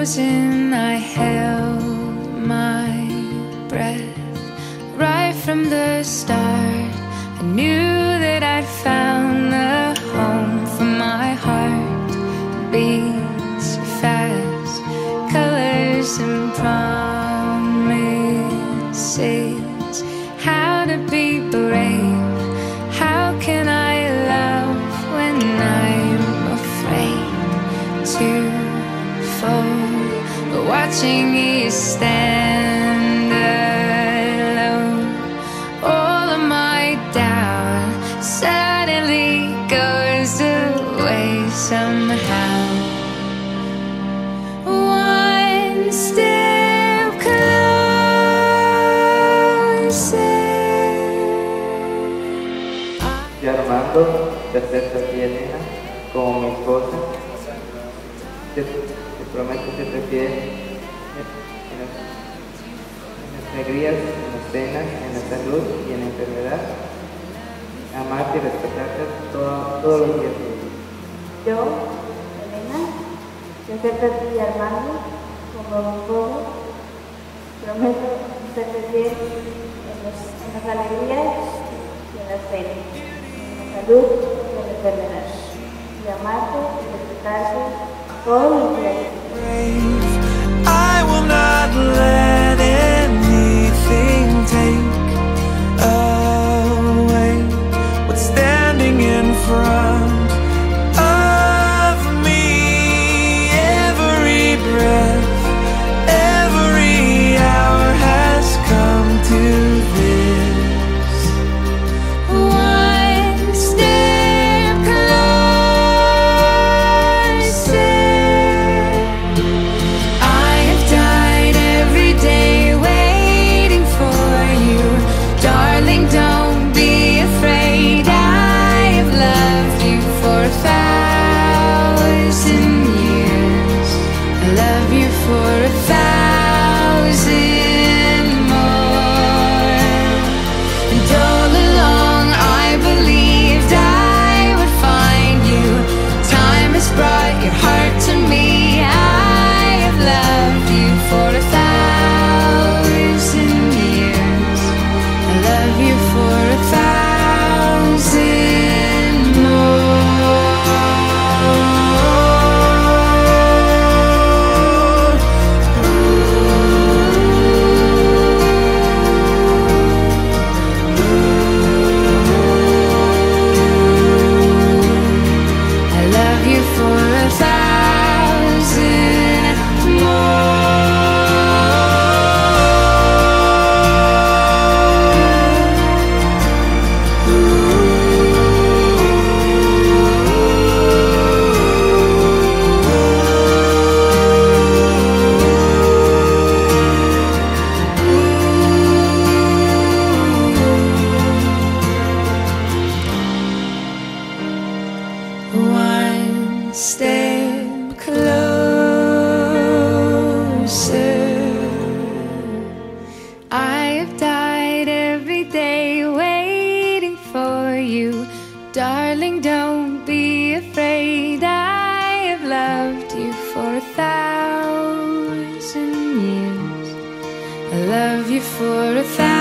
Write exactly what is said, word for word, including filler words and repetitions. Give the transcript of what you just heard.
frozen, I held my breath. Right from the start, I knew that I'd found the home for my heart. Beats fast, colors and promises. How to be brave, how can I love when I'm afraid to fall? But watching you stand alone, all of my doubt suddenly goes away somehow. One step closer. Yo, Armando, te acepto a ti, Elena, como mi esposa. Te, te prometo serte fiel en las, en las alegrías, en las penas, en la salud y en la enfermedad. Amarte y respetarte todo, todos los días. Yo, Elena, te acepto a ti, Armando, como mi esposa. Prometo serte fiel en, los, en las alegrías y en las penas, en la salud y en la enfermedad. Y amarte y respetarte todos los días. I will not let anything take away what's standing in front of me. Every breath, every hour has come to this. One step closer. I have died every day waiting for you. Darling, don't be afraid. I have loved you for a thousand years. I love you for a thousand more. And all along I believed I would find you. Time has brought your heart to me. I have loved you for a thousand years. I love you for a thousand more. I love you for a thousand One step closer. I have died every day waiting for you. Darling, don't be afraid. I have loved you for a thousand years. I love you for a thousand